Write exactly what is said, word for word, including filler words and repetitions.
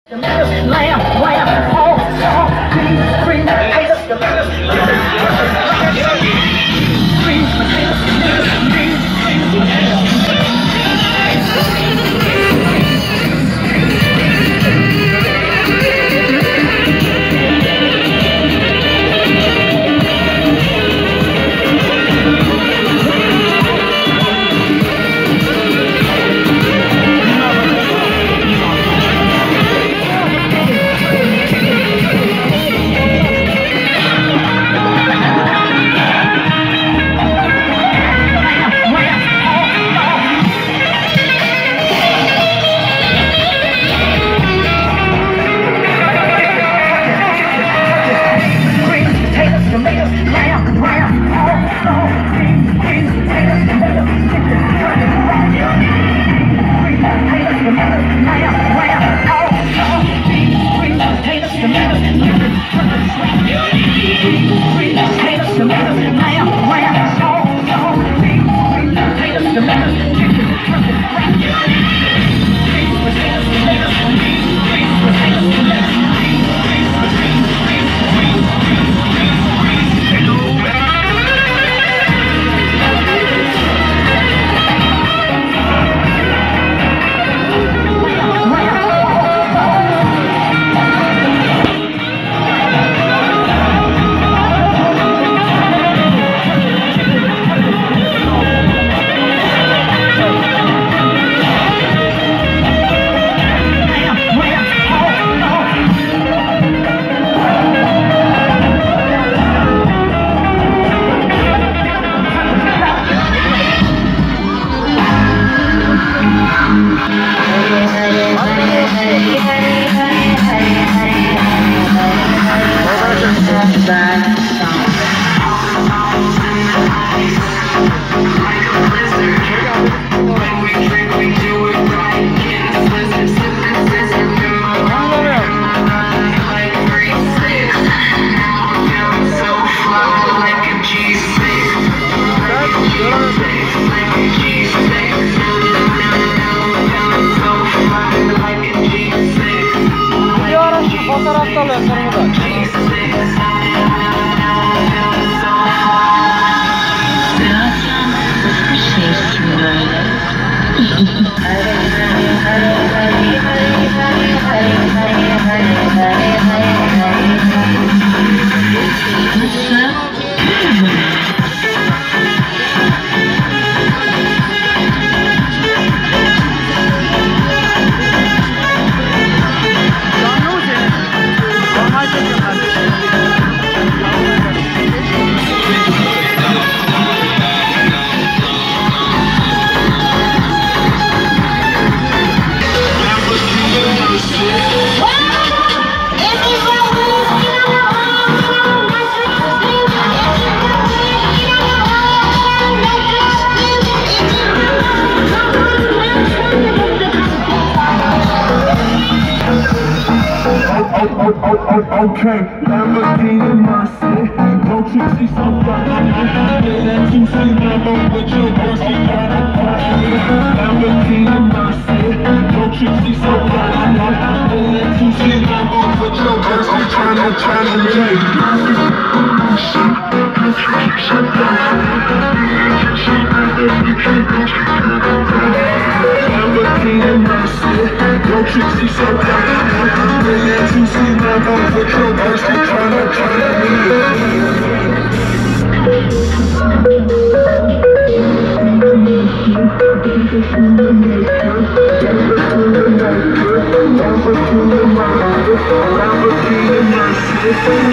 Okay, Lamborghini Mercy. Don't you see somebody? That you see Lambo with your mercy Lamborghini Mercy. Don't you see somebody? That you see Lambo with your mercy tryna tryna make Lamborghini Mercy. Don't you see somebody? That you see Lambo with your mercy tryna tryna Lamborghini Mercy.